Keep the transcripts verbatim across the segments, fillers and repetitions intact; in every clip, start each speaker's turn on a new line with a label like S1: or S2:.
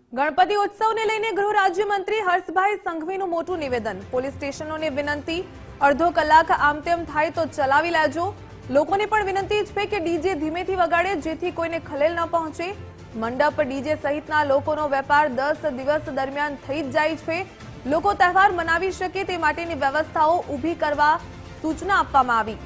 S1: ગણપતિ ઉત્સવને લઈને ગૃહ રાજ્યમંત્રી હર્ષભાઈ સંઘવીનું મોટું નિવેદન। પોલીસ સ્ટેશનોને વિનંતી, અડધો કલાક આમ તેમ થાય તો ચલાવી લેજો। લોકોને પણ વિનંતી છે કે ડીજે ધીમેથી વગાડે જેથી કોઈને ખલેલ ન પહોંચે। મંડપ, ડીજે સહિતના લોકોનો વેપાર દસ દિવસ દરમિયાન થઈ જ જાય છે। લોકો તહેવાર મનાવી શકે તે માટેની વ્યવસ્થાઓ ઊભી કરવા સૂચના આપવામાં આવી।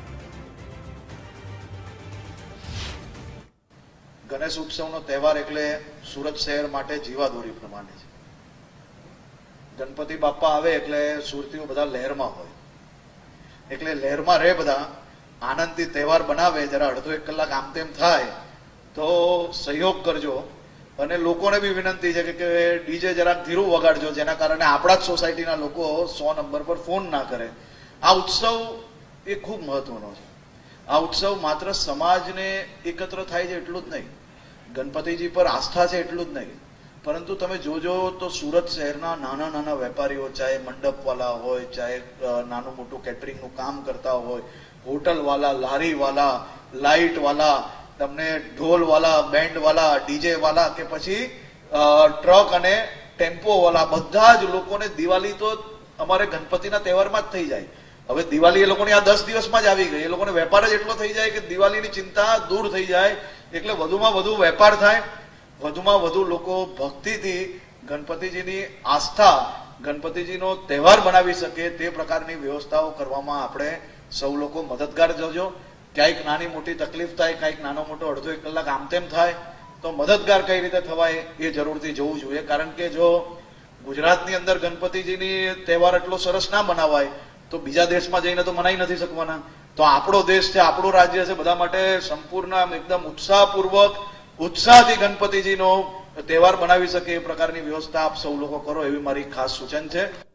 S2: गणेश उत्सव तहेवार एटले सूरत शहर माटे जीवादोरी प्रमाणे छे। गणपति बाप्पा आवे एटले सुरतीओ बधा लहेरमां होय, एटले लहेरमां रहे, बधा आनंदथी तहेवार बनावे। जरा अडधो एक कलाक आम तेम थाय तो सहयोग करजो। अने लोकोने बी विनंती छे के डीजे जरा धीरू वगाड़जो, जेना कारणे आपणा ज सोसायटीना लोको सौ नंबर पर फोन ना करे। आ उत्सव ए खूब महत्वनो छे। आ उत्सव मात्र समाजने एकत्र थाय छे एटલું જ નહીં, गणपतिजी पर आस्था है एटલું જ नहीं, परंतु तमे जोजो तो सूरत शहरना नाना नाना वेपारीओ, चाहे मंडप वाला होय, चाहे नानु मोटू केटरिंगनुं काम करता होय, होटल वाला, लारी वाला, लाइट वाला, तमने ढोल वाला, बेंड वाला, डीजे वाला के पछी ट्रक अने टेम्पो वाला, बधा ज लोकोने दिवाली तो अमारे गणपतिना तहेवारमां ज थई जाय। હવે દિવાળી એ લોકોની આ દસ દિવસમાં જ આવી ગઈ। એ લોકોને વેપાર જ એટલો થઈ જાય કે દિવાળીની ચિંતા દૂર થઈ જાય, એટલે વધુમાં વધુ વેપાર થાય, વધુમાં વધુ લોકો ભક્તિથી ગણપતિજીની આસ્થા, ગણપતિજીનો તહેવાર બનાવી શકે તે પ્રકારની વ્યવસ્થાઓ કરવામાં આપણે સૌ લોકો મદદગાર થજો। ક્યાંક નાની મોટી તકલીફ થાય, ક્યાંક નાનો મોટો અડધો એક કલાક આમ તેમ થાય તો મદદગાર કઈ રીતે થવાય એ જરૂરથી જોવું જોઈએ। કારણ કે જો ગુજરાતની અંદર ગણપતિજીની તહેવાર એટલો સરસ ના બનાવાય तो बीजा देश में जईने तो मनाई नहीं सकवाना। तो आपणो देश है, आपणो राज्य है, बधा माटे संपूर्ण एकदम उत्साहपूर्वक उत्साहथी गणपतिजीनो तहेवार बनावी सके ए प्रकारनी व्यवस्था आप सौ लोग करो एवी मारी खास सूचन है।